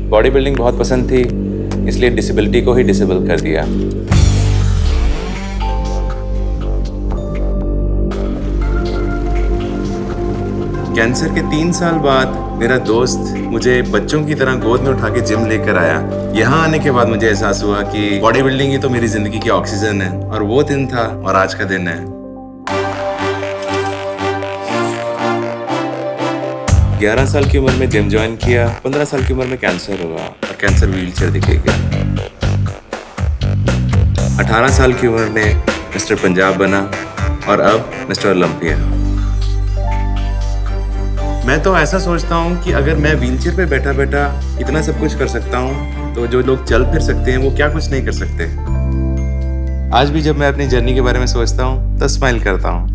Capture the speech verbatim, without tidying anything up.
Body building बहुत पसंद थी, इसलिए डिसेबिलिटी को ही डिसेबल कर दिया। कैंसर के तीन साल बाद मेरा दोस्त मुझे बच्चों की तरह गोद में उठा के जिम लेकर आया। यहाँ आने के बाद मुझे एहसास हुआ कि बॉडी बिल्डिंग ही तो मेरी जिंदगी की ऑक्सीजन है, और वो दिन था और आज का दिन है। ग्यारह साल की उम्र में जिम ज्वाइन किया, पंद्रह साल की उम्र में कैंसर हुआ और कैंसर व्हीलचेयर दिखेगा। अठारह साल की उम्र में मिस्टर पंजाब बना और अब मिस्टर ओलंपिया। मैं तो ऐसा सोचता हूँ कि अगर मैं व्हीलचेयर पे बैठा बैठा इतना सब कुछ कर सकता हूँ, तो जो लोग चल फिर सकते हैं वो क्या कुछ नहीं कर सकते। आज भी जब मैं अपनी जर्नी के बारे में सोचता हूँ तो स्माइल करता हूँ।